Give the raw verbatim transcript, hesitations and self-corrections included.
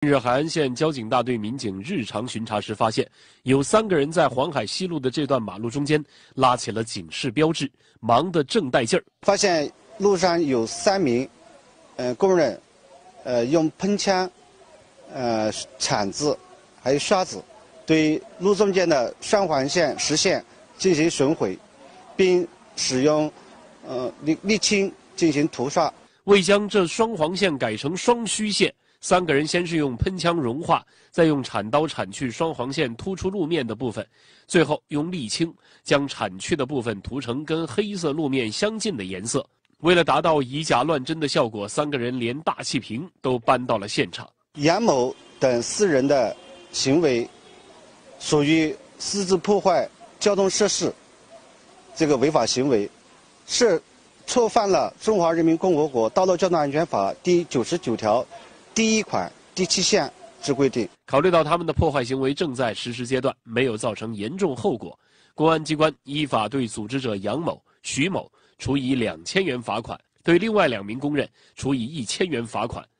近日，海安县交警大队民警日常巡查时发现，有三个人在黄海西路的这段马路中间拉起了警示标志，忙得正带劲儿。 发现路上有三名，呃，工人，呃，用喷枪、呃，铲子，还有刷子，对路中间的双黄线实线进行损毁，并使用呃沥沥青进行涂刷。 为将这双黄线改成双虚线，三个人先是用喷枪融化，再用铲刀铲去双黄线突出路面的部分，最后用沥青将铲去的部分涂成跟黑色路面相近的颜色。为了达到以假乱真的效果，三个人连大气瓶都搬到了现场。 杨某等四人的行为属于私自破坏交通设施这个违法行为，是触犯了《中华人民共和国道路交通安全法》第九十九条第一款第七项之规定。 考虑到他们的破坏行为正在实施阶段，没有造成严重后果，公安机关依法对组织者杨某、徐某处以两千元罚款，对另外两名工人处以一千元罚款。